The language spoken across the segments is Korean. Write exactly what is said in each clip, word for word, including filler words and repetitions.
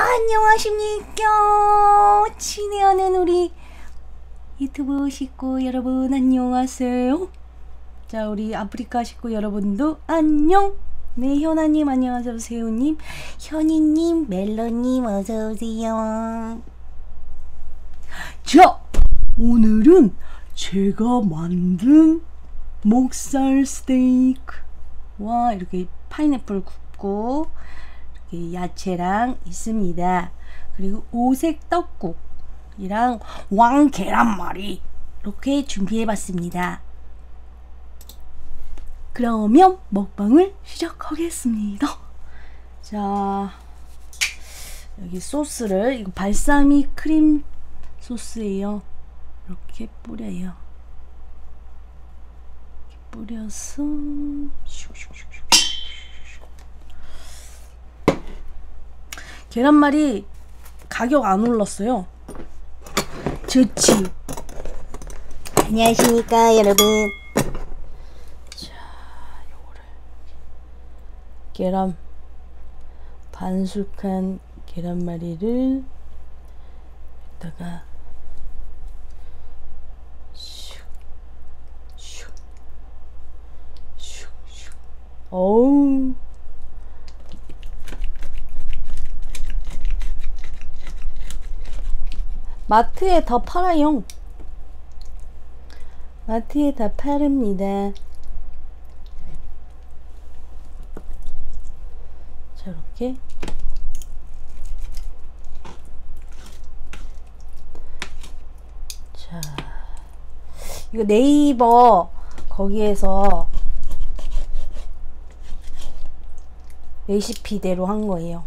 안녕하십니까. 친애하는 우리 유튜브 식구 여러분 안녕하세요. 자, 우리 아프리카 식구 여러분도 안녕. 네, 현아님 안녕하세요. 세우님, 현이님, 멜로님 어서오세요. 자, 오늘은 제가 만든 목살 스테이크와 이렇게 파인애플 굽고 이렇게 야채랑 있습니다. 그리고 오색 떡국이랑 왕 계란말이 이렇게 준비해봤습니다. 그러면 먹방을 시작하겠습니다. 자, 여기 소스를, 이거 발사믹 크림 소스예요. 이렇게 뿌려요. 이렇게 뿌려서 계란말이 가격 안 올랐어요. 좋지. 안녕하십니까 여러분. 자, 요거를 계란 반숙한 계란말이를 여기다가 슉슉슉슉 어우, 마트에 더 팔아요. 마트에 다 파릅니다. 자, 이렇게 자, 이거 네이버 거기에서 레시피대로 한 거예요.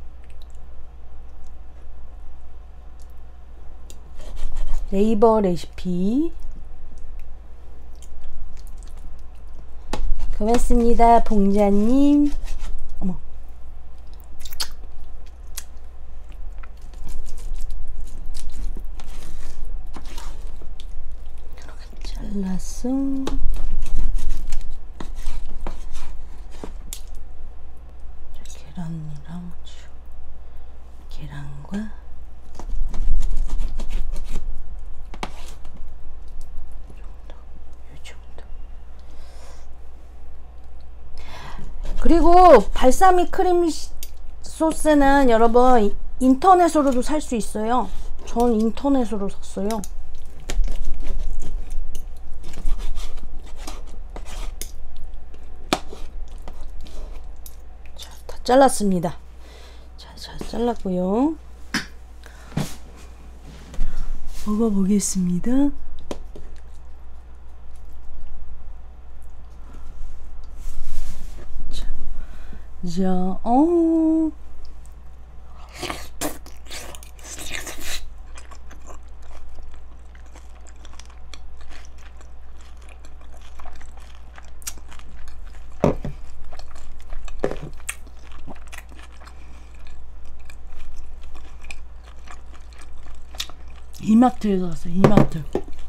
네이버 레시피. 고맙습니다, 봉자님. 어머. 이렇게 잘랐어. 계란이랑 계란과 그리고 발사믹 크림 소스는 여러분 인터넷으로도 살 수 있어요. 전 인터넷으로 샀어요. 자, 다 잘랐습니다. 자, 잘 잘랐고요. 먹어보겠습니다. 자, 어. 이마트에서 샀어요. 이마트.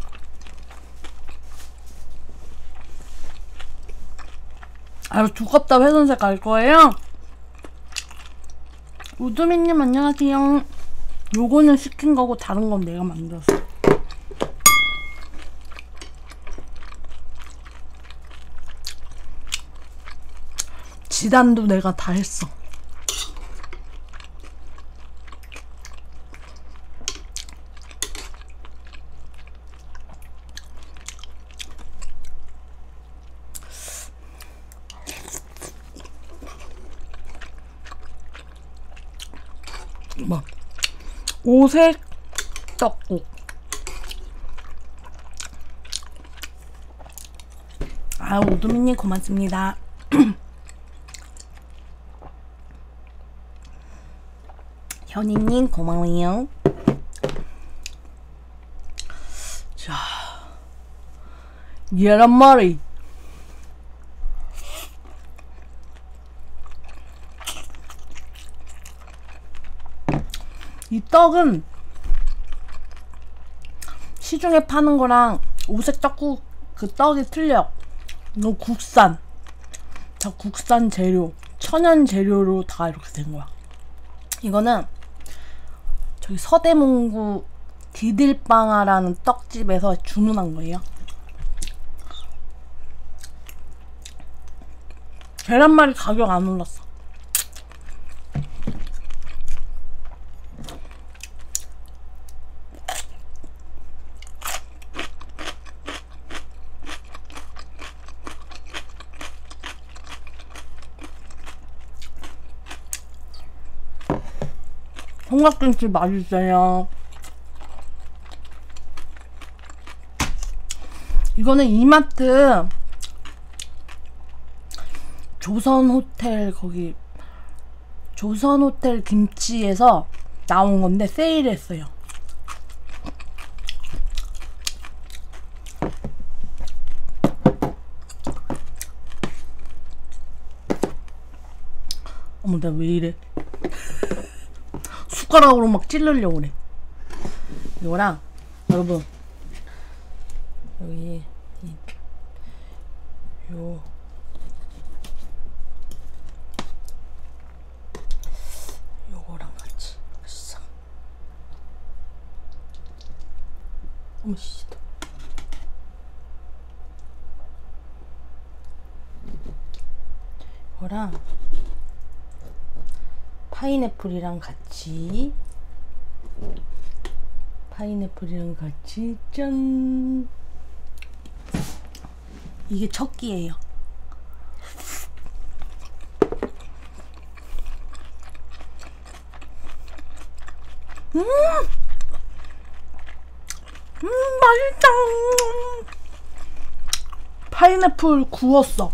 아주 두껍다. 회선색 갈 거예요. 우두미님 안녕하세요. 요거는 시킨 거고 다른 건 내가 만들었어. 지단도 내가 다 했어. 뭐 오색 떡국. 아, 우두미님 고맙습니다. 현이님 고마워요. 자, 계란말이. 이 떡은 시중에 파는 거랑 오색 떡국 그 떡이 틀려. 너 국산, 다 국산 재료, 천연 재료로 다 이렇게 된 거야. 이거는 저기 서대문구 디딜빵아라는 떡집에서 주문한 거예요. 계란말이 가격 안 올랐어. 삼각김치 맛있어요. 이거는 이마트 조선호텔 거기 조선호텔 김치에서 나온 건데 세일했어요. 어머 나 왜 이래. 숟가락으로 막 찌르려고 그래. 이거랑 여러분 여기 이, 요 요거랑 같이 싹. 어머 씨. 이거랑 파인애플이랑 같이 파인애플이랑 같이 짠. 이게 첫 끼예요. 음, 음 맛있다. 파인애플 구웠어.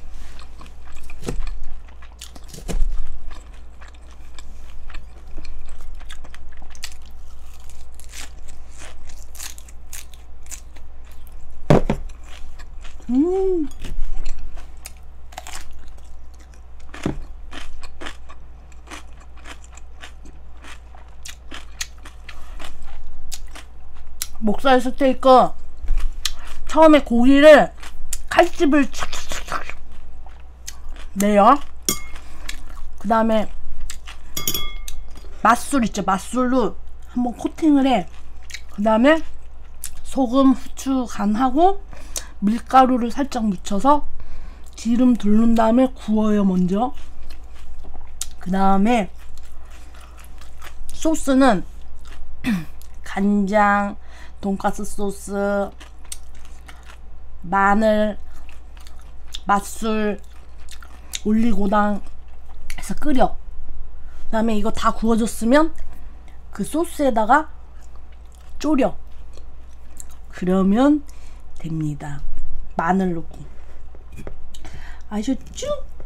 음. 목살 스테이크 처음에 고기를 칼집을 착착착착 내요. 그 다음에 맛술 있죠. 맛술로 한번 코팅을 해. 그 다음에 소금, 후추 간하고 밀가루를 살짝 묻혀서 기름 두른 다음에 구워요. 먼저. 그 다음에 소스는 간장, 돈가스 소스, 마늘, 맛술, 올리고당 해서 끓여. 그 다음에 이거 다 구워졌으면 그 소스에다가 졸여. 그러면 됩니다. 마늘 넣고. 아셨죠?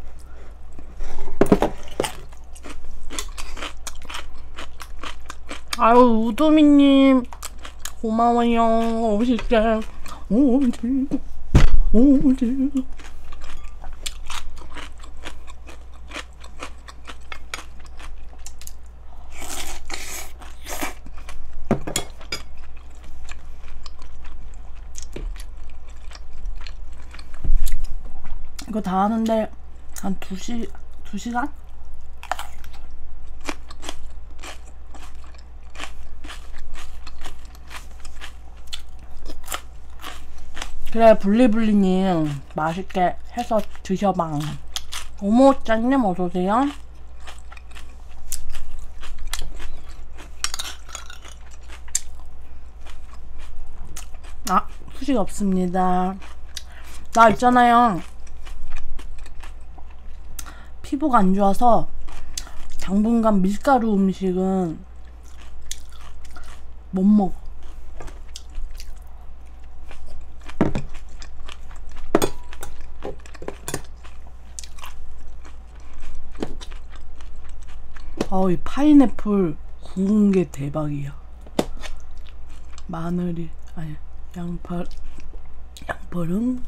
아유 우도미님 고마워요. 오실게. 오지 오지. 이거 다 하는데 한 두 시, 두 시간? 그래 블리블리님 맛있게 해서 드셔봐. 어머 짱님 어서오세요. 아 후식 없습니다. 나 있잖아요 피부가 안 좋아서 당분간 밀가루 음식은 못 먹어. 어, 이 파인애플 구운 게 대박이야. 마늘이 아니 양파 양파는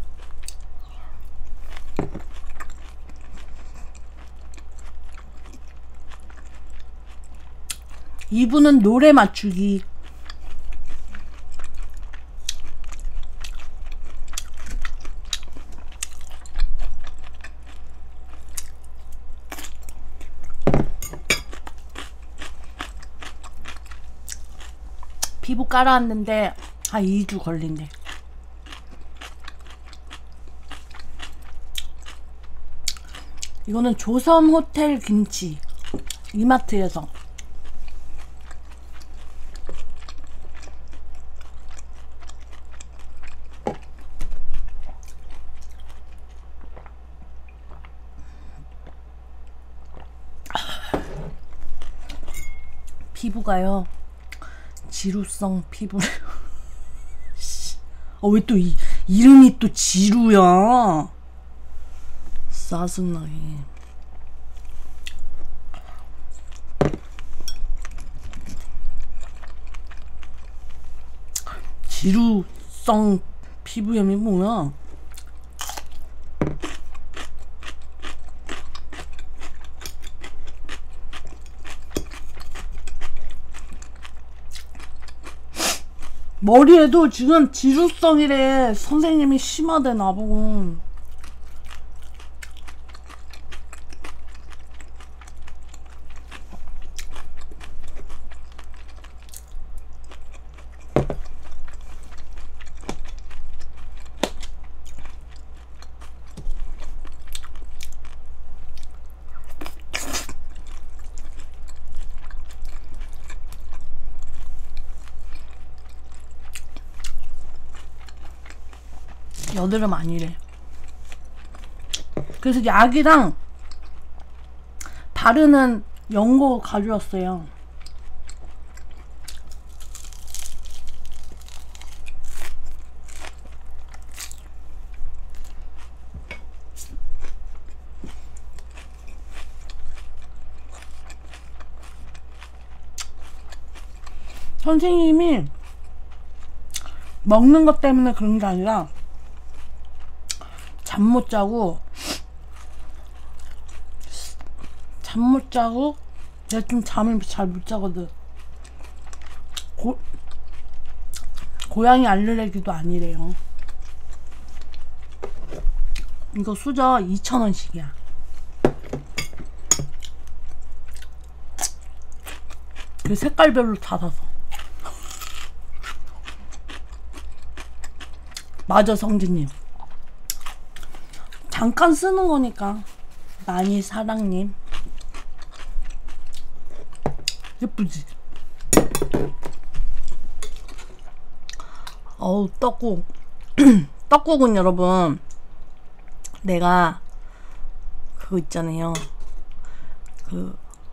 이분은 노래 맞추기. 피부 깔아왔는데 한 이 주 걸린대. 이거는 조선 호텔 김치 이마트에서. 피부가요 지루성 피부를 어, 왜 또 이 이름이 또 지루야. 짜증나게. 지루성 피부염이 뭐야? 머리에도 지금 지루성이래. 선생님이 심하대 나보고. 여드름 아니래. 그래서 약이랑 바르는 연고 가져왔어요. 선생님이 먹는 것 때문에 그런 게 아니라 잠 못 자고 잠 못 자고 내가 좀 잠을 잘 못 자거든. 고, 고양이 알레르기도 아니래요. 이거 수저 이천 원씩이야. 그 색깔별로 다 사서. 맞아 성진님. 잠깐 쓰는 거니까. 많이 사랑님. 예쁘지? 어우 떡국. 떡국은 여러분 내가 그거 있잖아요. 그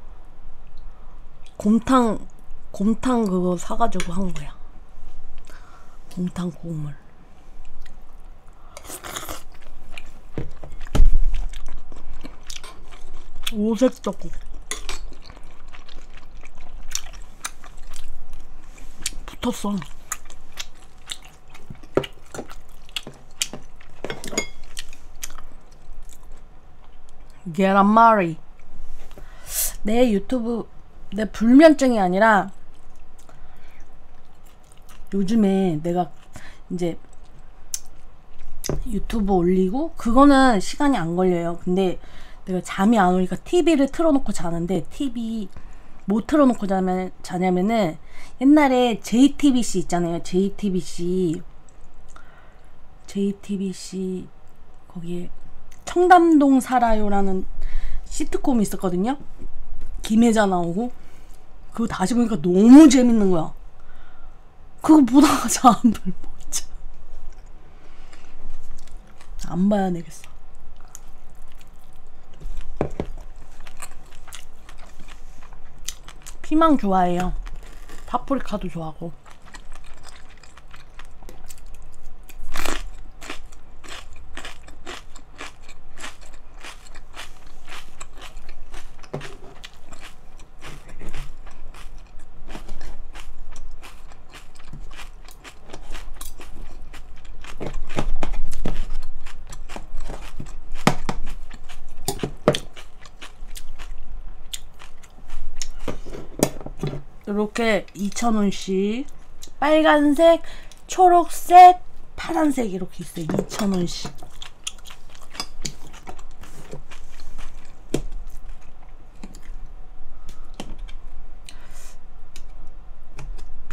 곰탕 곰탕 그거 사가지고 한 거야. 곰탕 국물. 오색 떡국. 붙었어. 계란말이. 내 유튜브 내 불면증이 아니라 요즘에 내가 이제 유튜브 올리고 그거는 시간이 안 걸려요. 근데 내가 잠이 안 오니까 티비를 틀어놓고 자는데 티비 뭐 틀어놓고 자면, 자냐면은 옛날에 제이티비씨 있잖아요. 제이티비씨 제이티비씨 거기에 청담동 살아요라는 시트콤이 있었거든요. 김혜자 나오고. 그거 다시 보니까 너무 재밌는 거야. 그거 보다가 잠을 못 자. 안 봐야 되겠어. 피망 좋아해요. 파프리카도 좋아하고. 이렇게 이천 원씩 빨간색, 초록색, 파란색 이렇게 있어요. 이천 원씩.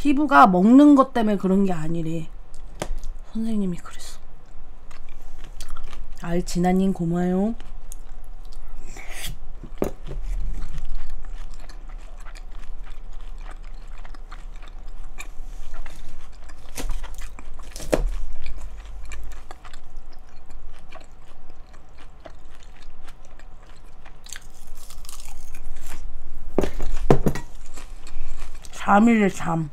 피부가 먹는 것 때문에 그런 게 아니래. 선생님이 그랬어. 알진아님 고마워요. 잠이래 잠.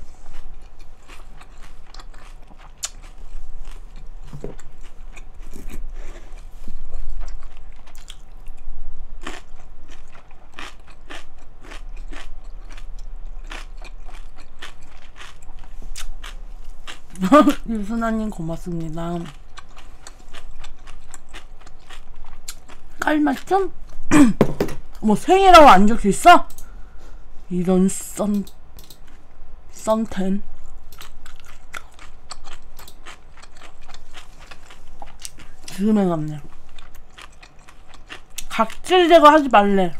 유순아님 고맙습니다. 깔맞춤? 뭐 생이라고 안 적혀있어? 이런 썬 썬텐. 지금 해갔네. 각질 제거하지 말래.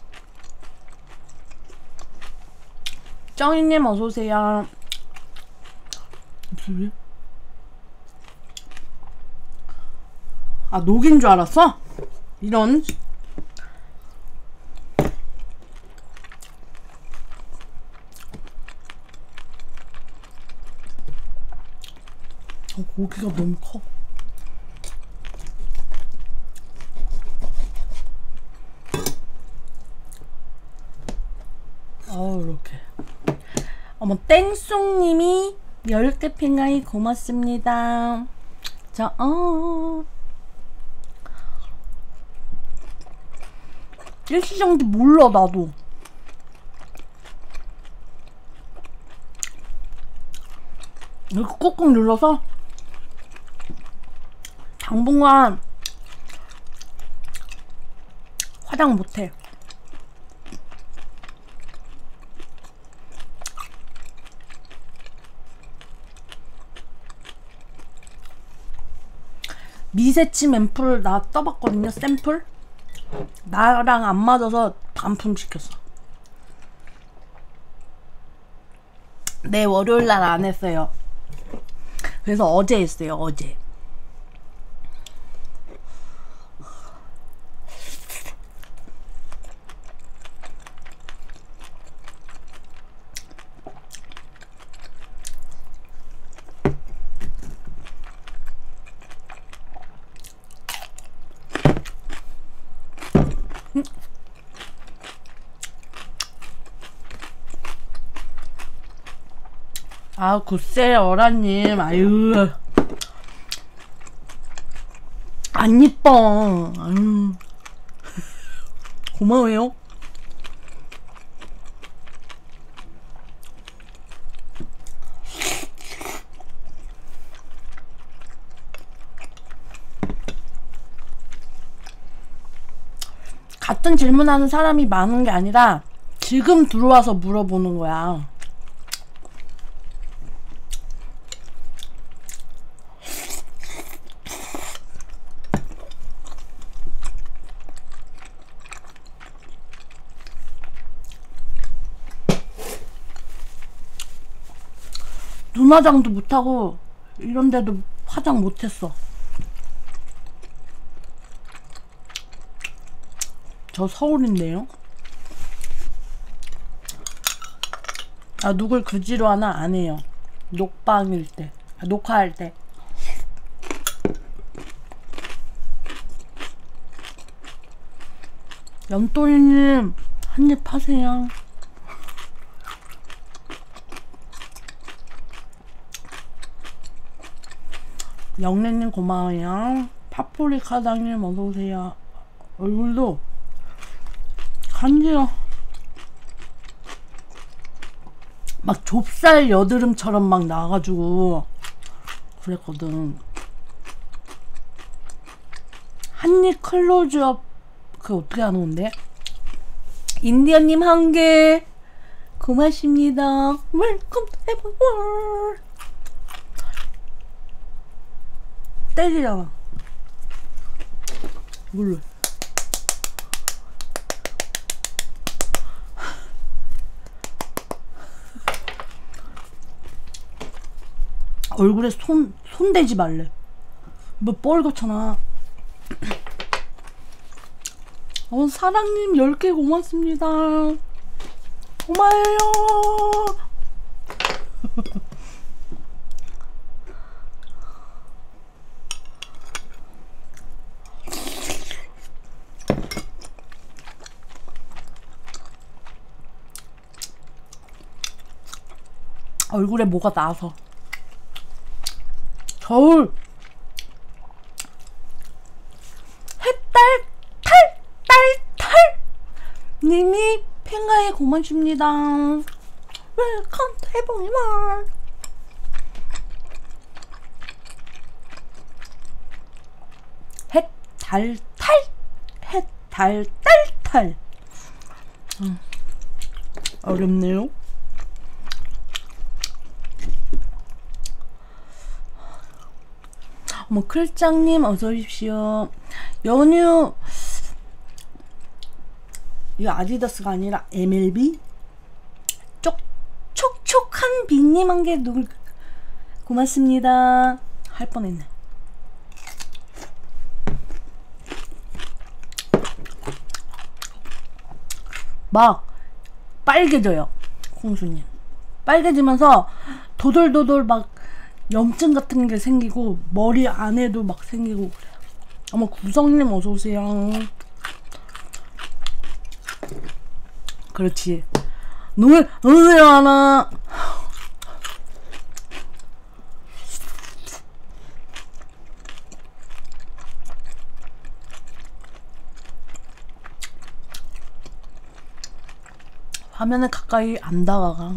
정희님 어서오세요. 무슨 아 녹인 줄 알았어? 이런. 어, 고기가 너무 커. 아우 이렇게. 어머 땡송님이 열 개 핑가이 고맙습니다. 자, 어. 일시정지 몰라 나도. 이렇게 꾹꾹 눌러서 당분간 화장 못해. 미세침 앰플 나 써봤거든요. 샘플 나랑 안 맞아서 반품 시켰어. 네, 월요일날 안 했어요. 그래서 어제 했어요. 어제. 아, 굿세 어라님, 아유, 안 이뻐. 아유, 고마워요. 같은 질문하는 사람이 많은 게 아니라 지금 들어와서 물어보는 거야. 눈화장도 못하고 이런데도 화장 못했어. 저 서울인데요. 아, 누굴 그지로 하나 안 해요. 녹방일 때, 아, 녹화할 때. 염돌이님 한입 하세요. 영래님 고마워요. 파프리카당님 어서오세요. 얼굴도 간지러. 막 좁쌀 여드름처럼 막 나와가지고 그랬거든. 한입 클로즈업 그거 어떻게 하는 건데? 인디언님 한 개 고맙습니다. 웰컴 투 헤븐 월. 때리잖아. 물론 얼굴에 손, 손 대지 말래. 뭐 뻘겋잖아. 어, 사랑님 열 개 고맙습니다. 고마워요. 얼굴에 뭐가 나서. 겨울 햇달 탈 딸 탈 님이 팬가에 고맙습니다. 웰컴 해봉이만. 햇달 탈 햇달 딸 탈. 음, 어렵네요. 어머, 클장님 어서오십시오. 연유 이거 아디다스가 아니라 엠엘비? 쪽 촉촉한 비님 한 개 누굴 고맙습니다. 할 뻔했네. 막 빨개져요. 콩수님 빨개지면서 도돌도돌 막 염증 같은 게 생기고 머리 안에도 막 생기고 그래요. 어머, 구성님 어서오세요. 그렇지. 눈을 눈을 하나. 화면에 가까이 안 다가가.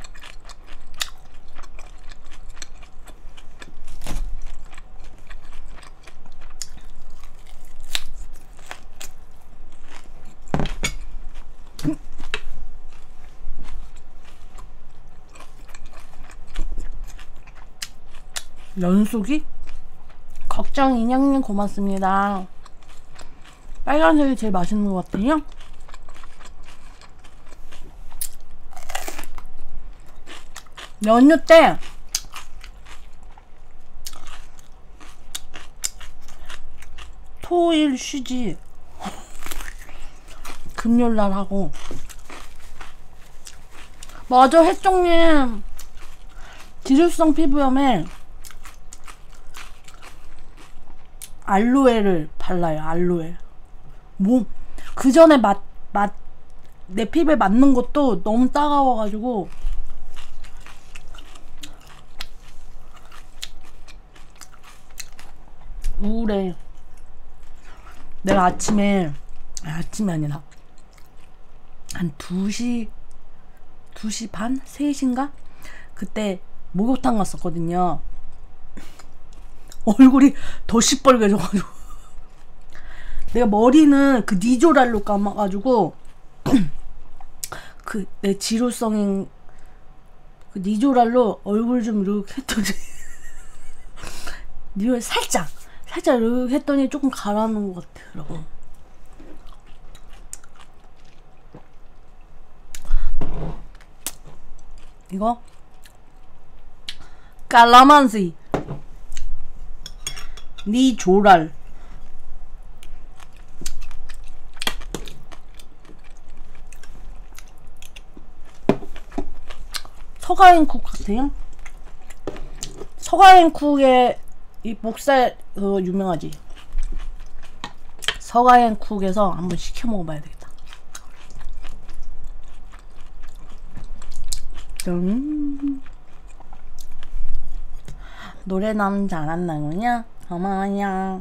연속이? 걱정 인형님 고맙습니다. 빨간색이 제일 맛있는 것 같아요. 연휴 때 토일 쉬지. 금요일날 하고. 맞아, 혜종님 지루성 피부염에 알로에를 발라요. 알로에. 뭐 그 전에 맛, 맛, 내 피부에 맞는 것도 너무 따가워가지고 우울해. 내가 아침에 아, 아침이 아니라 한 두 시 두 시 반? 세 시인가? 그때 목욕탕 갔었거든요. 얼굴이 더 시뻘개져가지고 내가 머리는 그 니조랄로 감아가지고 그 내 지루성인 그 니조랄로 얼굴 좀 이렇게 했더니 니를 살짝 살짝 이렇게 했더니 조금 가라앉는 것 같더라고. 이거 깔라만시 니조랄. 서가인쿡 같아요. 서가인쿡의 이 목살 어, 유명하지. 서가인쿡에서 한번 시켜 먹어봐야 되겠다. 음. 노래 나오면 잘한다군요. 고마워요.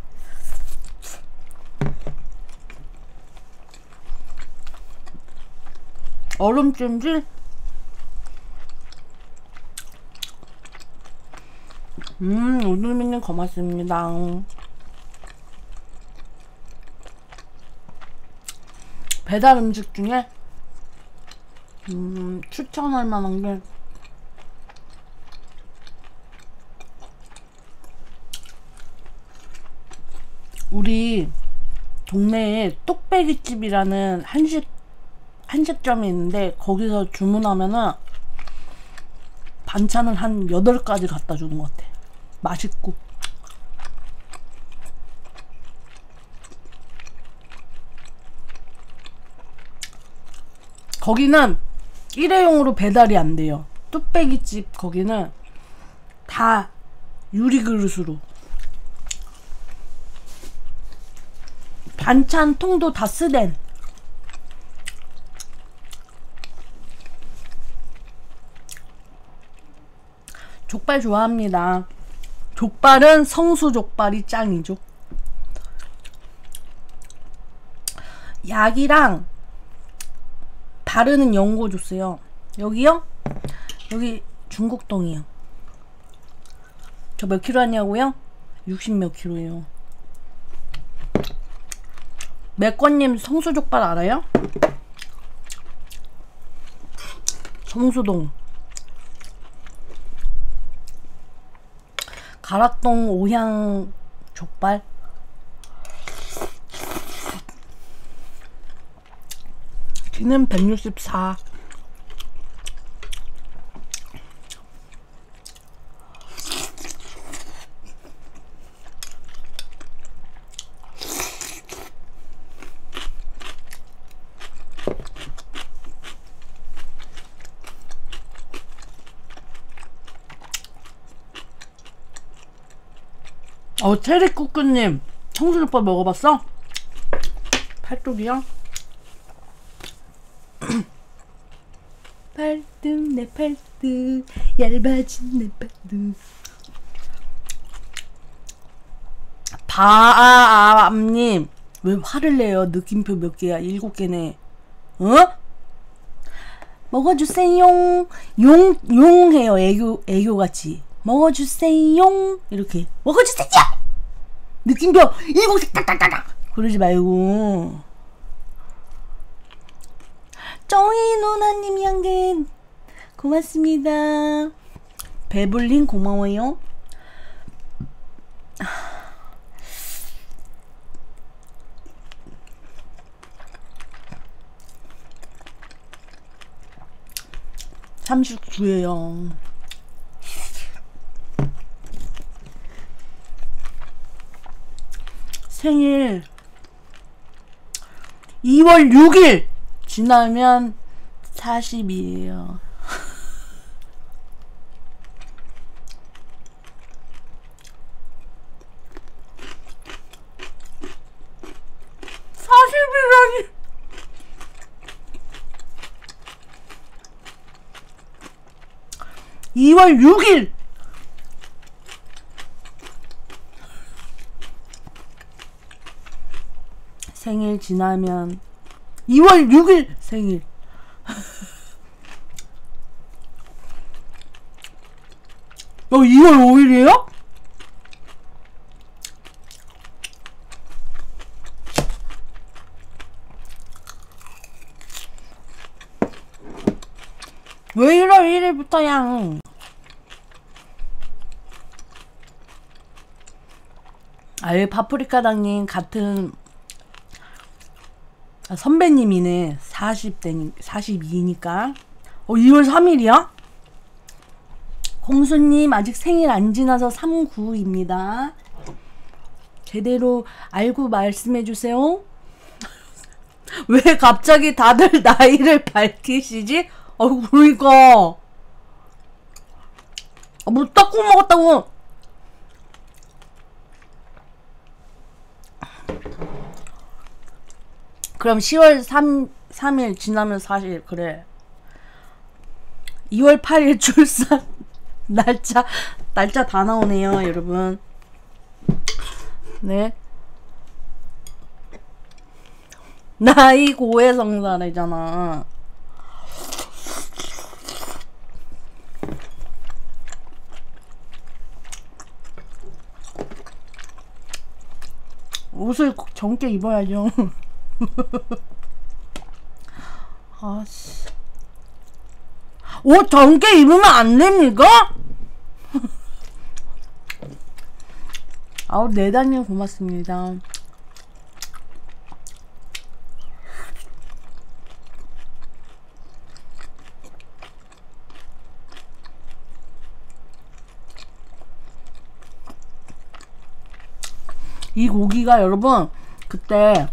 얼음찜질? 음, 우두미님 고맙습니다. 배달 음식 중에 음, 추천할 만한 게 우리 동네에 똑배기집이라는 한식 한식점이 있는데 거기서 주문하면은 반찬을 한 여덟 가지 갖다 주는 것 같아. 맛있고. 거기는 일회용으로 배달이 안 돼요. 뚝배기집 거기는 다 유리 그릇으로. 반찬 통도 다 쓰덴. 족발 좋아합니다. 족발은 성수 족발이 짱이죠. 약이랑 바르는 연고 줬어요. 여기요? 여기 중국동이요. 저 몇 킬로 하냐고요? 육십 몇 킬로예요. 맥권님 성수족발 알아요? 성수동 가락동 오향 족발. 키는 백육십사. 어, 체리쿠꾸님 청수족발 먹어봤어? 팔뚝이요? 팔뚝 내 팔뚝 얇아진 내 팔뚝. 바암님 왜 화를 내요? 느낌표 몇 개야? 일곱 개네. 어? 먹어주세요. 용, 용 해요. 애교, 애교같이. 먹어주세요. 이렇게. 먹어주세요! 느낌표 일곱 개 딱딱딱딱! 그러지 말고. 쩌이 누나님 양갱 고맙습니다. 배불린 고마워요. 삼십구예요. 생일 이월 육일 지나면 사십이에요. 사십이라니. 이월 육일 생일 지나면 이월 육일 생일. 어, 이월 오일이에요? 왜 일월 일일부터야? 아예 파프리카당님 같은 아, 선배님이네. 사십 대니 사십이니까. 어, 이월 삼일이야? 공수님 아직 생일 안 지나서 삼십구입니다. 제대로 알고 말씀해주세요. 왜 갑자기 다들 나이를 밝히시지? 어, 그러니까. 아, 뭐 떡국 먹었다고. 그럼 시월 삼일 지나면 사실 그래. 이월 팔일 출산 날짜 날짜 다 나오네요, 여러분. 네. 나이 고해성사래잖아. 옷을 젊게 입어야죠. 아씨. 옷 젊게 입으면 안 됩니까? 아우, 네단님 고맙습니다. 이 고기가 여러분 그때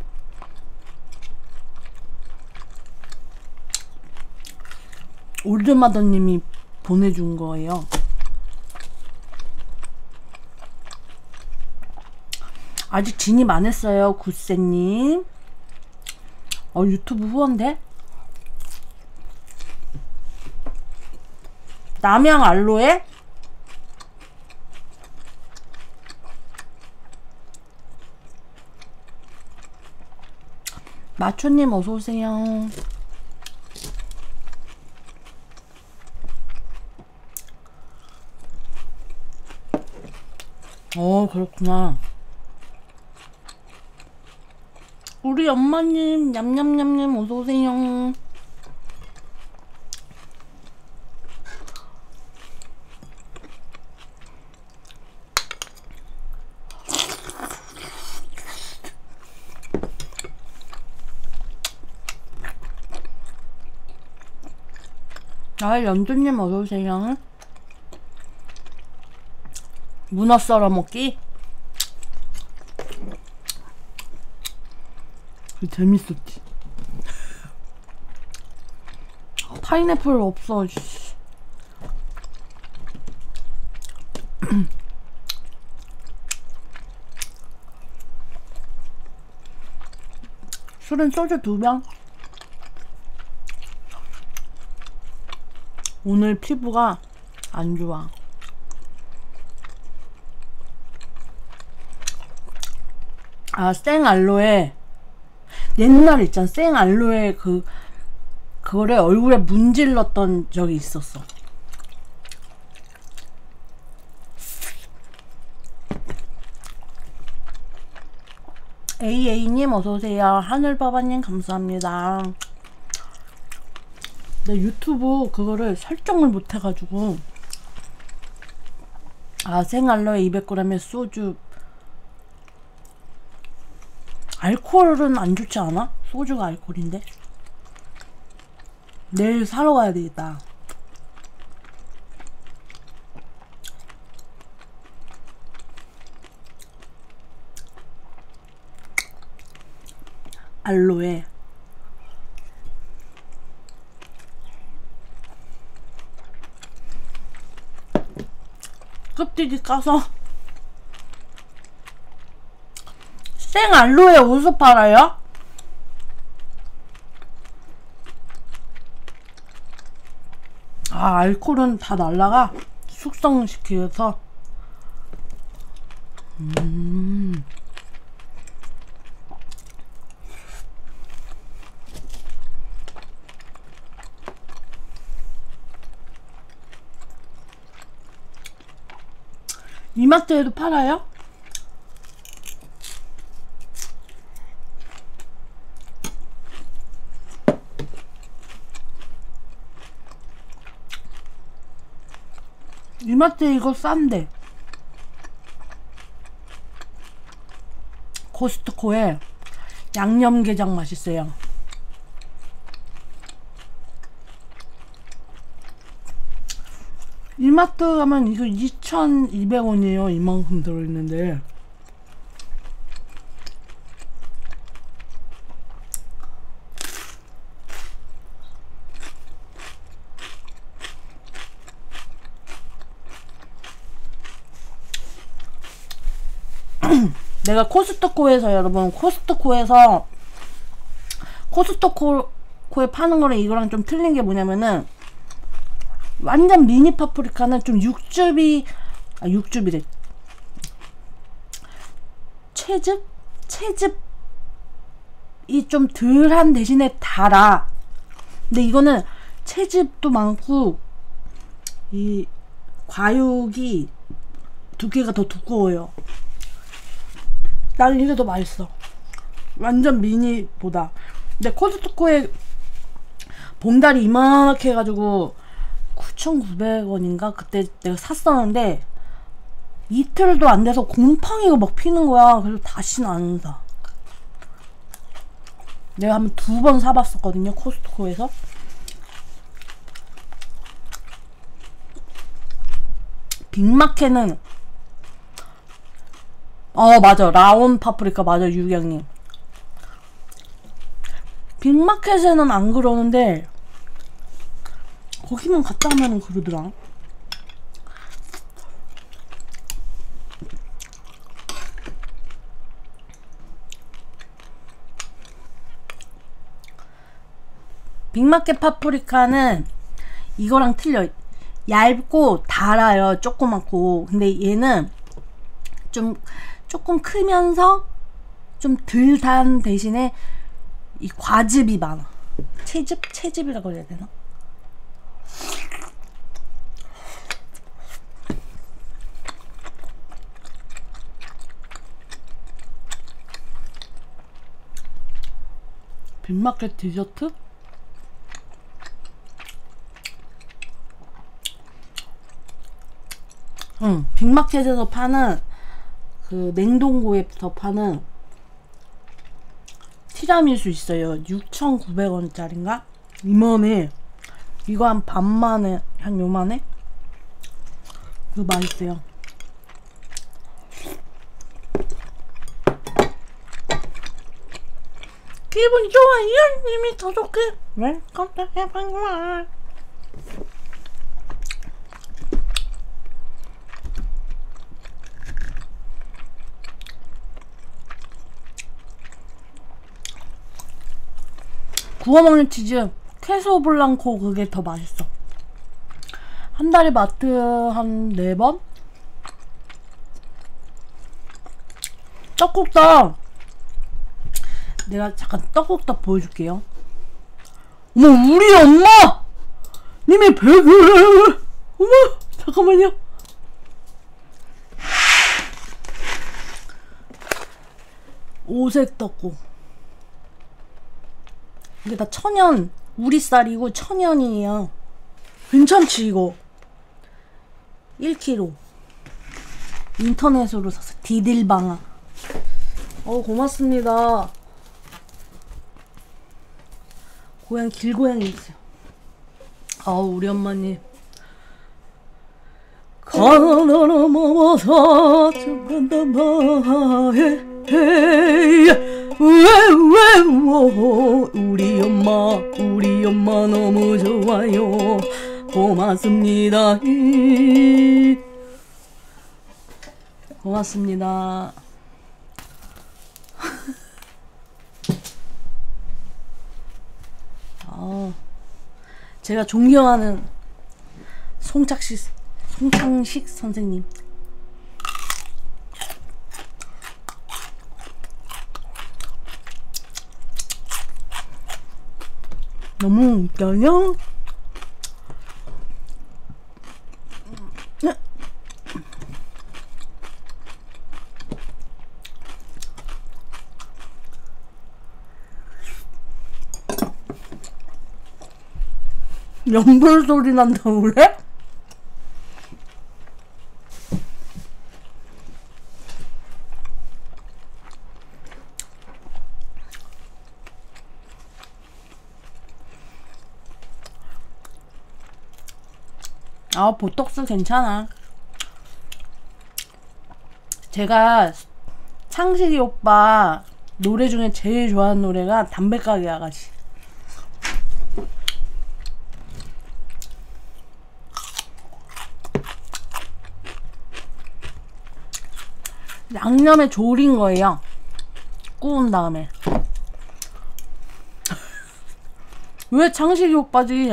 올드마더님이 보내준 거예요. 아직 진입 안 했어요, 굿세님. 어, 유튜브 후원데? 남양 알로에? 마초님 어서오세요. 어, 그렇구나. 우리 엄마님 냠냠냠냠 어서오세요. 아, 연두님 어서오세요. 문어 썰어 먹기? 재밌었지. 파인애플 없어. 술은 소주 두 병. 오늘 피부가 안 좋아. 아, 생알로에 옛날에 있잖아. 생알로에 그 그거를 얼굴에 문질렀던 적이 있었어. 에이에이님 어서오세요. 하늘바바님 감사합니다. 내 유튜브 그거를 설정을 못해가지고. 아, 생알로에 이백 그램에 소주. 알코올은 안 좋지 않아? 소주가 알코올인데. 내일 사러 가야 되겠다. 알로에. 껍데기 까서. 생 알로에 어디서 팔아요? 아, 알코올은 다 날라가? 숙성시켜서. 음. 이마트에도 팔아요? 이마트 이거 싼데. 코스트코에 양념게장 맛있어요. 이마트 가면 이거 이천이백 원이에요. 이만큼 들어있는데. 내가 코스트코에서 여러분 코스트코에서 코스트코에 파는 거랑 이거랑 좀 틀린 게 뭐냐면은 완전 미니 파프리카는 좀 육즙이 아 육즙이래 채즙? 채즙이 좀 덜한 대신에 달아. 근데 이거는 채즙도 많고 이 과육이 두께가 더 두꺼워요. 나는 이게 더 맛있어. 완전 미니보다. 근데 코스트코에 봉다리 이만하게 해가지고 구천구백 원인가? 그때 내가 샀었는데 이틀도 안 돼서 곰팡이가 막 피는 거야. 그래서 다시는 안 사. 내가 한 두 번 사봤었거든요, 코스트코에서. 빅마켓은 어 맞아, 라온 파프리카 맞아, 유경님. 빅마켓에는 안 그러는데 거기만 갔다 오면은 그러더라. 빅마켓 파프리카는 이거랑 틀려. 얇고 달아요. 조그맣고. 근데 얘는 좀 조금 크면서 좀 덜 단 대신에 이 과즙이 많아. 채즙? 채즙이라고 해야 되나? 빅마켓 디저트? 응, 빅마켓에서 파는 그 냉동고에서 파는 티라미수 있어요. 육천구백 원짜리인가? 이만해. 이거 한 반만에, 한 요만해? 이거 맛있어요. 기분 좋아요. 이미 더 좋게. 왜? 깜짝 해방만. 구워 먹는 치즈 캐소 블랑코 그게 더 맛있어. 한 달에 마트 한 네 번? 떡국떡! 내가 잠깐 떡국떡 보여줄게요. 어머, 우리 엄마! 님의 백을! 어머, 잠깐만요. 오색 떡국. 이게 다 천연, 우리 쌀이고 천연이에요. 괜찮지 이거? 일 킬로그램. 인터넷으로 샀어. 디딜방아. 어, 고맙습니다. 고양, 길고양이 있어요. 아우, 우리 엄마님. 가나 넘어서 죽는다 마해 왜왜 우리 엄마 우리 엄마 너무 좋아요. 고맙습니다. 고맙습니다. 아, 제가 존경하는 송창식 송창식 선생님. 너무 웃겨요. 연불 소리 난다고 그래? 아, 보톡스 괜찮아. 제가 창식이 오빠 노래 중에 제일 좋아하는 노래가 담배가게 아가씨. 양념에 졸인 거예요. 구운 다음에. 왜 창식이 오빠지?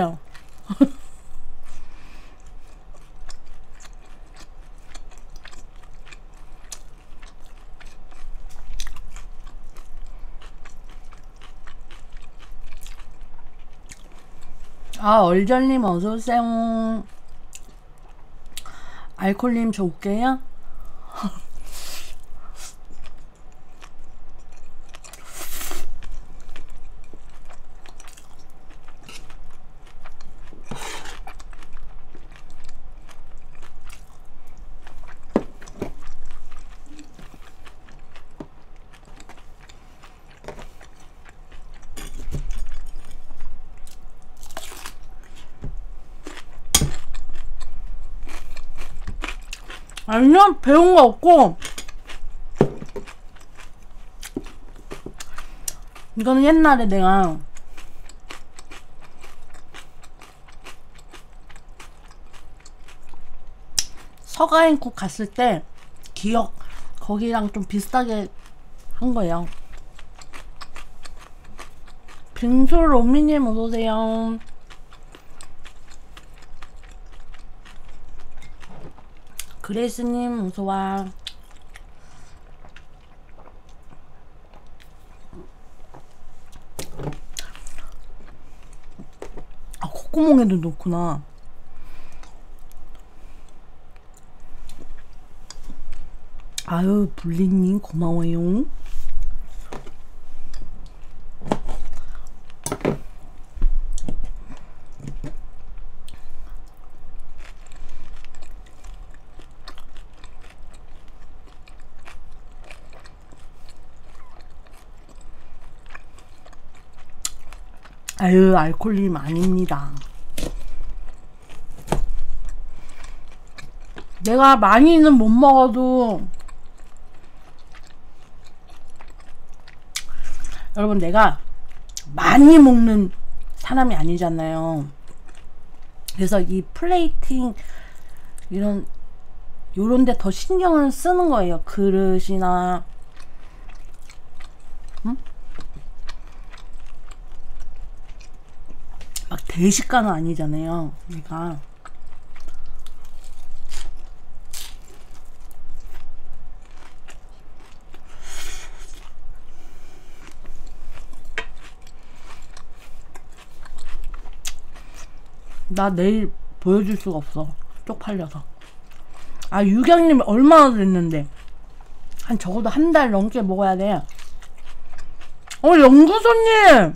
아, 얼절님 어서오세요. 알콜님 저 올게요. 아니요, 배운 거 없고 이거는 옛날에 내가 서가인국 갔을 때 기억 거기랑 좀 비슷하게 한 거예요. 빙수 로미님 어서오세요. 그레이스님 어서와. 아, 콧구멍에도 넣구나. 아유, 블리님 고마워요. 아유, 알콜림 아닙니다. 내가 많이는 못 먹어도 여러분, 내가 많이 먹는 사람이 아니잖아요. 그래서 이 플레이팅 이런 요런 데 더 신경을 쓰는 거예요. 그릇이나 응? 막 대식가는 아니잖아요. 내가 나 내일 보여줄 수가 없어. 쪽팔려서. 아, 유경님 얼마나 됐는데? 한 적어도 한 달 넘게 먹어야 돼. 어, 연구소님!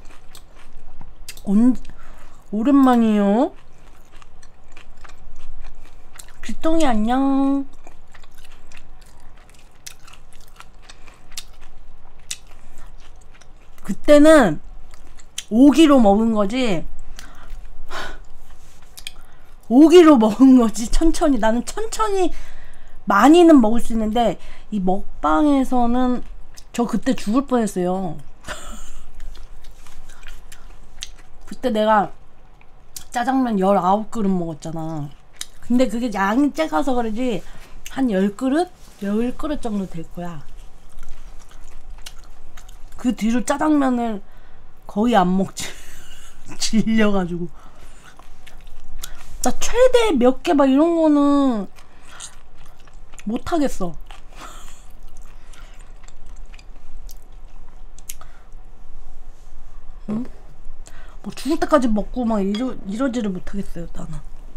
온, 오랜만이에요. 귀똥이 안녕. 그때는 오기로 먹은 거지. 오기로 먹은 거지. 천천히. 나는 천천히 많이는 먹을 수 있는데 이 먹방에서는 저 그때 죽을 뻔했어요. 그때 내가 짜장면 열아홉 그릇 먹었잖아. 근데 그게 양이 작아서 그러지 한 열 그릇? 열 그릇 정도 될 거야. 그 뒤로 짜장면을 거의 안 먹지. 질려가지고. 나 최대 몇 개 막 이런 거는 못하겠어. 응? 뭐 죽을 때까지 먹고 막 이러, 이러지를 못하겠어요, 나는.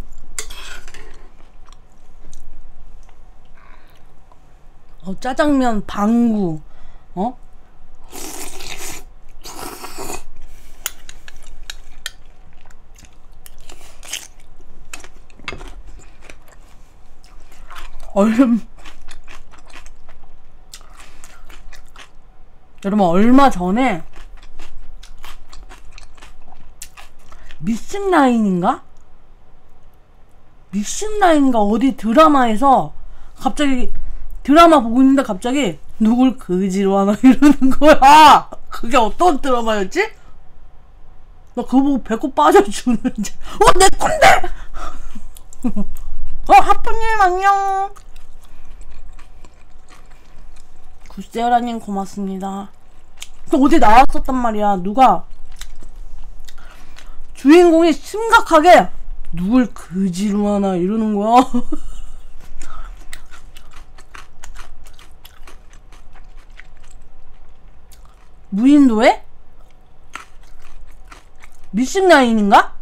어, 짜장면 방구, 어? 얼음 여러분, 얼마 전에 미싱라인인가? 미싱라인인가 어디 드라마에서 갑자기 드라마 보고 있는데 갑자기 누굴 그지로 하나 이러는 거야. 그게 어떤 드라마였지? 나 그거 보고 배꼽 빠져주는지. 어, 내 건데! 어, 하프님 안녕. 굿세어라님 고맙습니다. 또 어디 나왔었단 말이야. 누가 주인공이 심각하게 누굴 그지로 하나 이러는 거야. 무인도에? 미싱라인인가?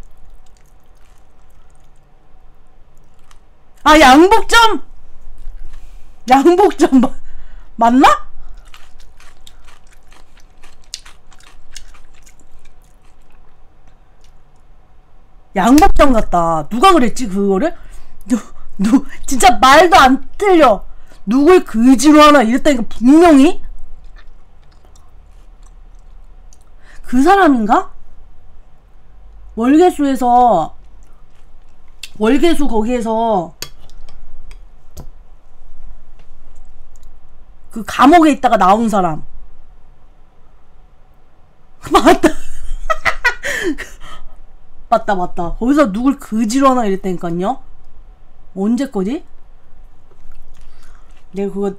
아, 양복점! 양복점 마, 맞나? 양복점 같다. 누가 그랬지 그거를? 누, 누 진짜 말도 안 틀려. 누굴 그지로 하나 이랬다니까. 분명히 그 사람인가? 월계수에서 월계수 거기에서 그 감옥에 있다가 나온 사람. 맞다. 맞다 맞다. 거기서 누굴 그지로 하나 이랬다니깐요. 언제 거지? 내가 그거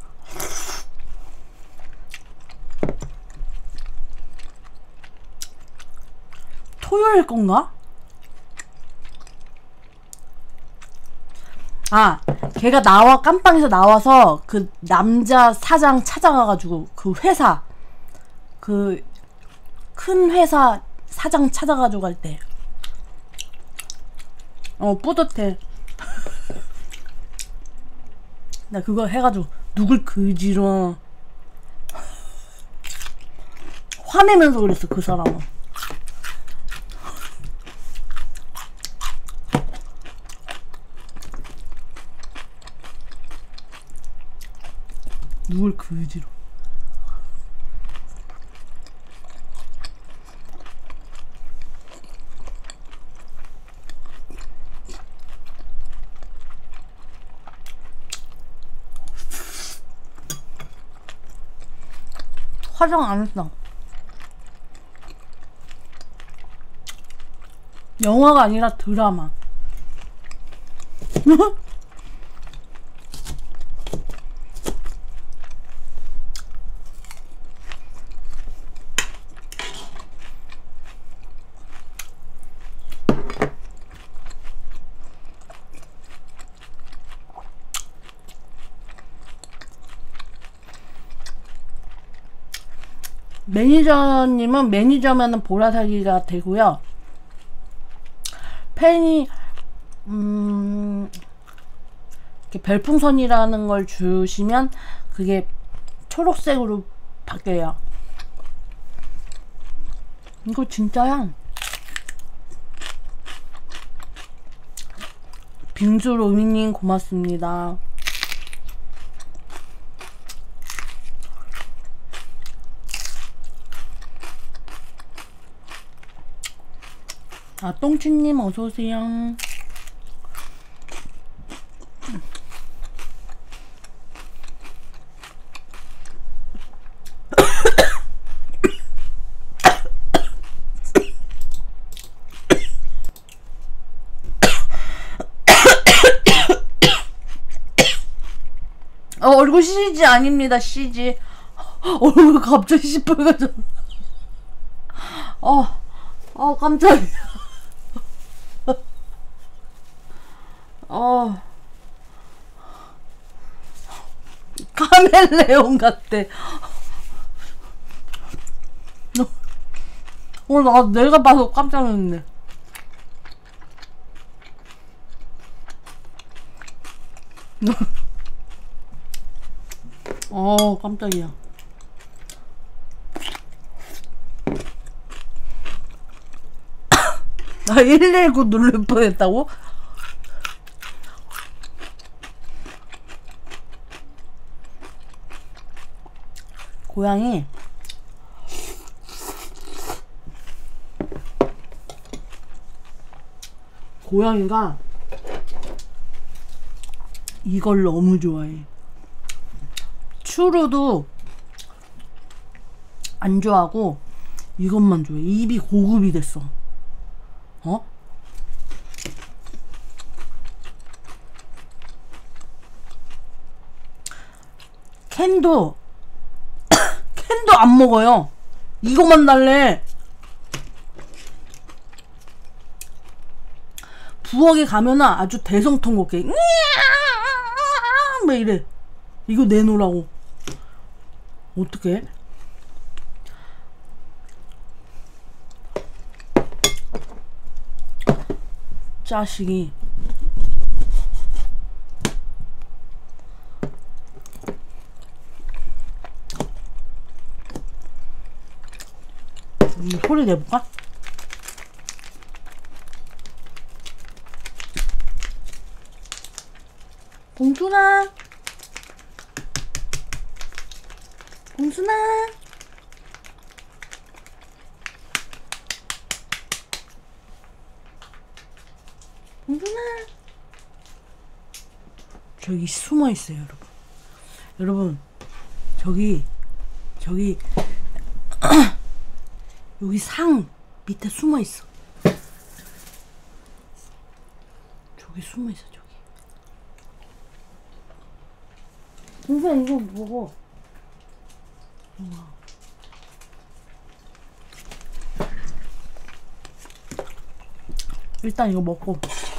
토요일 건가? 아, 걔가 나와, 깜빵에서 나와서 그 남자 사장 찾아가가지고 그 회사, 그 큰 회사 사장 찾아가지고 갈 때. 어, 뿌듯해. 나 그거 해가지고 누굴 그지로 화내면서 그랬어, 그 사람은. 누굴 그지로. 화장 안 했어. 영화가 아니라 드라마. 매니저님은 매니저면은 보라살기가 되고요. 팬이 음 이렇게 별풍선이라는 걸 주시면 그게 초록색으로 바뀌어요. 이거 진짜야. 빙수 로미님 고맙습니다. 아, 똥치님 어서오세요. 어, 얼굴 씨지 아닙니다. 씨지. 얼굴 갑자기 시뻘개져. 어, 어, 깜짝이야. 어, 카멜레온 같대. 어, 나 내가 봐서 깜짝 놀랐네. 어, 깜짝이야. 나 일일구 누를 뻔했다고? 고양이 고양이가 이걸 너무 좋아해. 추루도 안 좋아하고 이것만 좋아해. 입이 고급이 됐어. 어? 캔도 캔도 안 먹어요. 이거만 달래. 부엌에 가면은 아주 대성통곡해. 막 이래. 이거 내놓으라고. 어떡해? 자식이. 음, 소리 내볼까? 봉순아, 봉순아. 봉순아. 저기 숨어 있어요, 여러분. 여러분, 저기 저기 여기 상 밑에 숨어 있어. 저기 숨어 있어, 저기. 동생 이거 먹어. 우와. 일단 이거 먹고.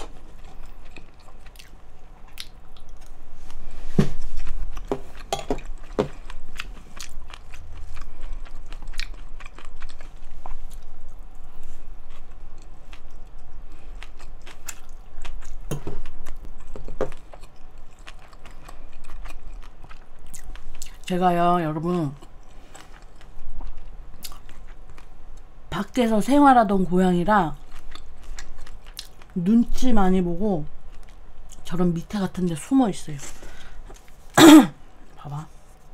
제가요, 여러분, 밖에서 생활하던 고양이라 눈치 많이 보고 저런 밑에 같은 데 숨어 있어요. 봐봐.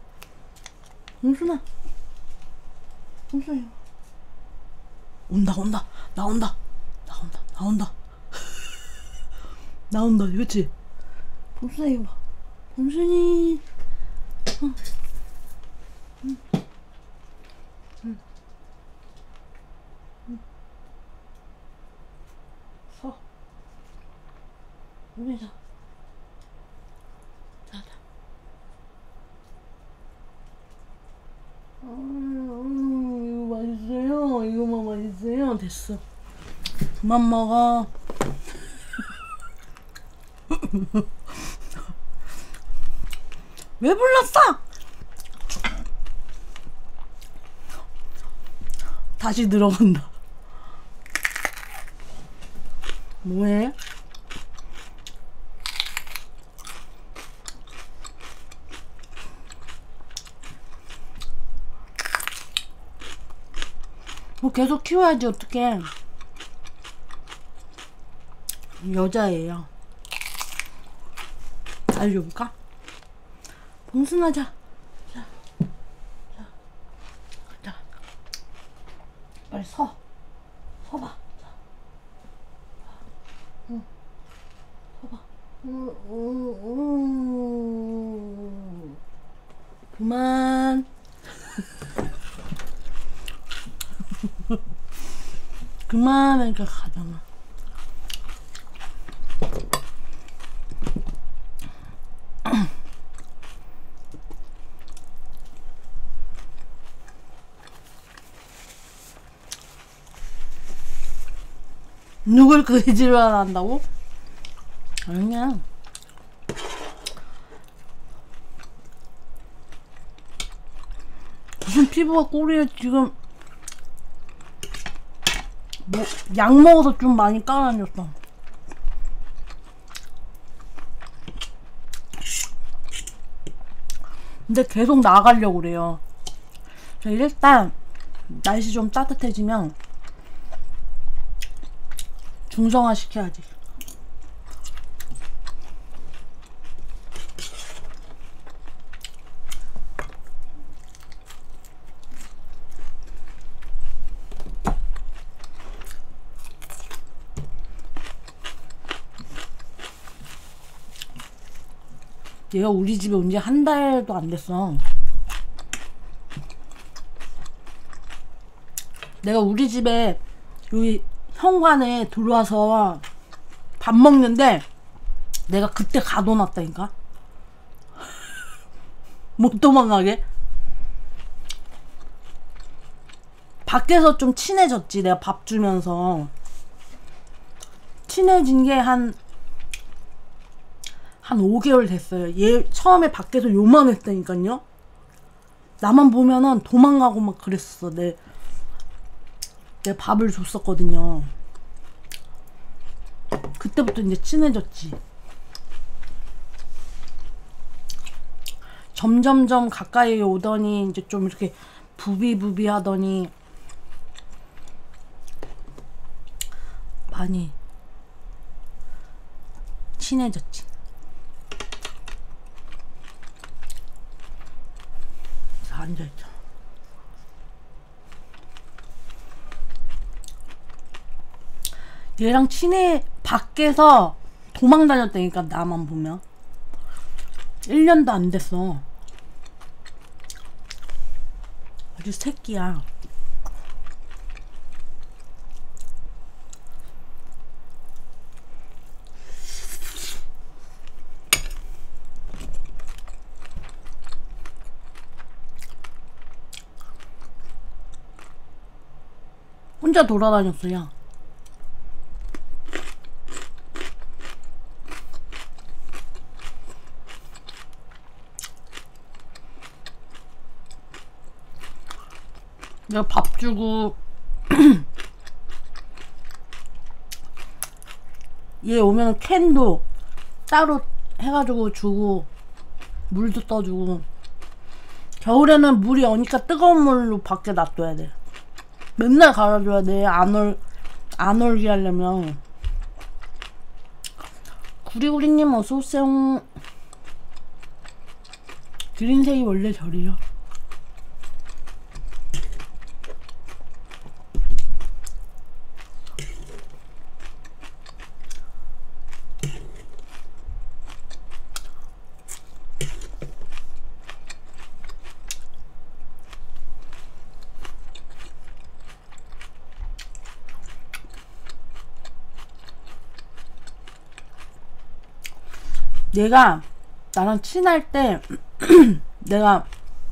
홍순아. 홍순아. 온다, 온다. 나온다. 나온다. 나온다. 나온다. 그치? 홍순아, 이거 봐. 홍순이. 어. 응. 응. 응. 서. 여기서. 자자. 음, 이거 맛있어요. 이거만 맛있어요. 됐어. 그만 먹어. 왜 불렀어? 다시 들어간다. 뭐해? 뭐 계속 키워야지 어떡해. 여자예요. 알려볼까? 봉순아, 자. 자. 자. 자. 빨리 서. 서봐. 자. 응. 서봐. 응, 응, 응. 그만. 그만하니까 가잖아. 누굴 그 지랄 한다고? 아니야. 무슨 피부가 꼬리에 지금 뭐 약 먹어서 좀 많이 까다녔어. 근데 계속 나가려고 그래요. 자, 일단 날씨 좀 따뜻해지면 중성화 시켜야지. 얘가 우리 집에 온 지 한 달도 안 됐어. 내가 우리 집에 여기 현관에 들어와서 밥 먹는데 내가 그때 가둬놨다니까. 못 도망가게. 밖에서 좀 친해졌지. 내가 밥 주면서 친해진 게 한 한 오 개월 됐어요. 얘 처음에 밖에서 요만했다니까요. 나만 보면은 도망가고 막 그랬어. 내, 내 밥을 줬었거든요. 그때부터 이제 친해졌지. 점점점 가까이 오더니 이제 좀 이렇게 부비부비 하더니 많이 친해졌지. 그래서 앉아있자. 얘랑 친해. 밖에서 도망 다녔다니까. 나만 보면 일 년도 안 됐어. 아주 새끼야. 혼자 돌아다녔어요. 내가 밥 주고 얘 오면 캔도 따로 해가지고 주고 물도 떠주고. 겨울에는 물이 오니까 뜨거운 물로 밖에 놔둬야 돼. 맨날 갈아줘야 돼. 안 얼, 안 얼게 하려면. 구리구리님 어서오세요. 그린색이 원래 저리요. 얘가 나랑 친할 때 내가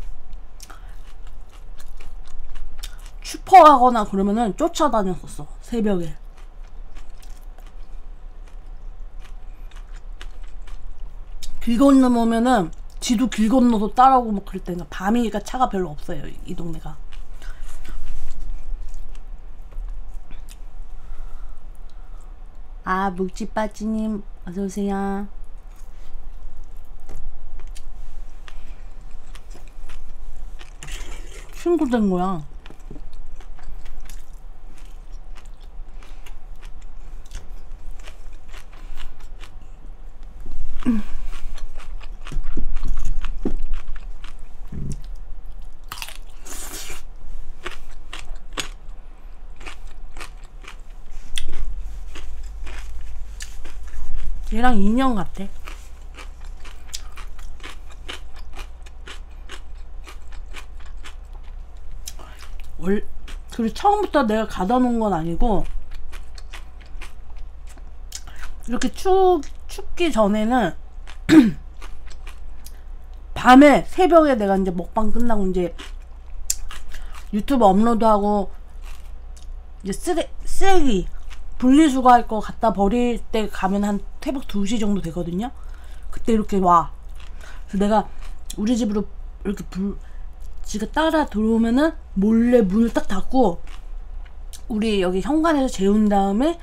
슈퍼 가거나 그러면은 쫓아다녔었어. 새벽에. 길 건너면은 지도 길 건너서 따라오고 뭐 그럴 때는 밤이니까 차가 별로 없어요. 이 동네가. 아, 묵지빠찌님 어서오세요. 친구 된 거야. 얘랑 인형 같아. 월, 그리고 처음부터 내가 가다 놓은 건 아니고, 이렇게 추, 춥기 전에는 밤에 새벽에 내가 이제 먹방 끝나고 이제 유튜브 업로드하고 이제 쓰레, 쓰레기 분리수거할 거 갖다 버릴 때 가면 한 새벽 두 시 정도 되거든요. 그때 이렇게 와. 그래서 내가 우리 집으로 이렇게 불 지가 따라 들어오면은 몰래 문을 딱 닫고 우리 여기 현관에서 재운 다음에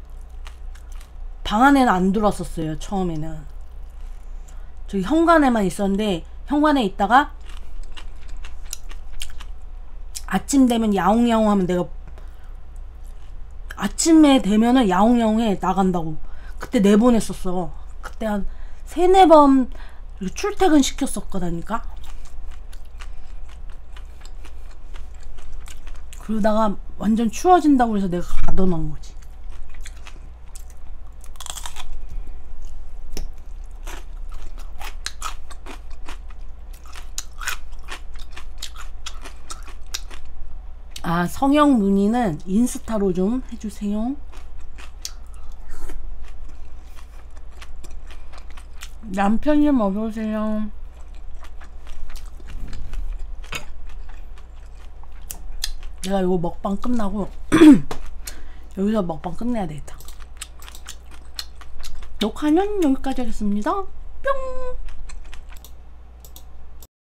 방 안에는 안 들어왔었어요. 처음에는 저기 현관에만 있었는데, 현관에 있다가 아침 되면 야옹야옹 하면 내가 아침에 되면은 야옹야옹해 나간다고 그때 내보냈었어. 그때 한 세네 번 출퇴근 시켰었거든요. 그러다가 완전 추워진다고 해서 내가 가둬놓은 거지. 아, 성형 문의는 인스타로 좀 해주세요. 남편님 어서오세요. 내가 이거 먹방 끝나고 여기서 먹방 끝내야 되겠다. 녹화는 여기까지 하겠습니다. 뿅.